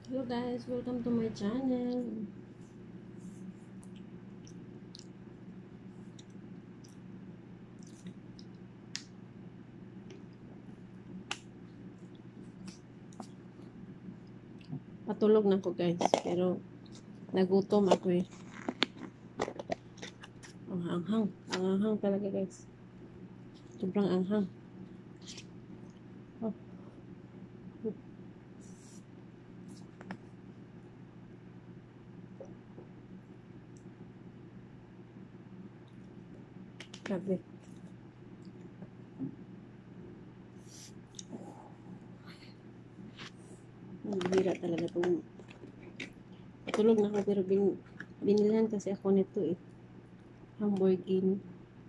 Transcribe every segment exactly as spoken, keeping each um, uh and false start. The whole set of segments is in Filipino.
Hello guys, welcome to my channel. Patulog na ako guys, pero nagutom ako eh. Ang anghang, ang anghang talaga guys. Sobrang anghang. Oh. Grabe. Ang bira talaga itong patulog na ako pero bin, binilhan kasi ako nito eh. Lamborghini.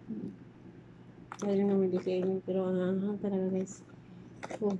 Ayun naman design pero ang anghang talaga guys. Oh.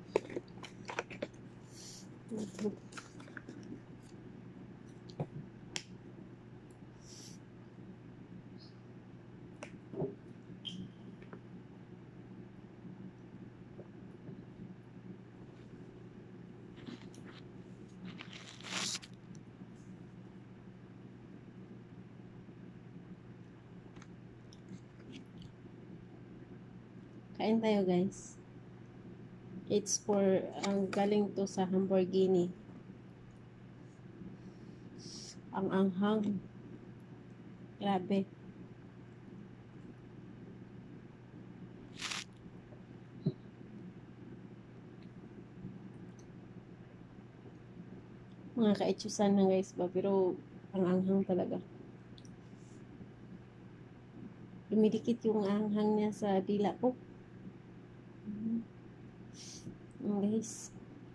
Kain tayo guys. It's for ang um, galing to sa Lamborghini. Ang anghang. Grabe. Mga kaitsusan na guys ba, pero ang anghang talaga. Dumidikit yung anghang niya sa dila ko. Mm -hmm. Guys.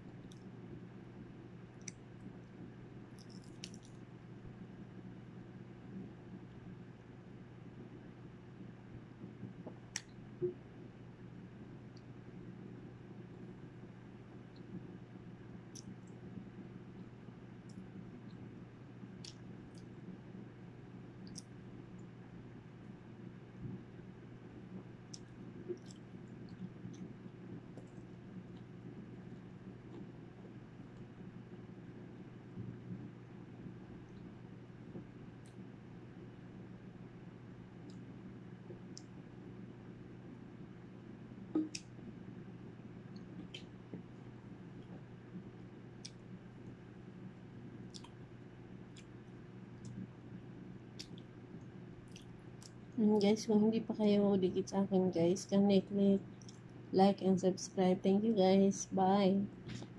And guys, kung hindi pa kayo dikit sa akin guys, can click like and subscribe. Thank you guys. Bye.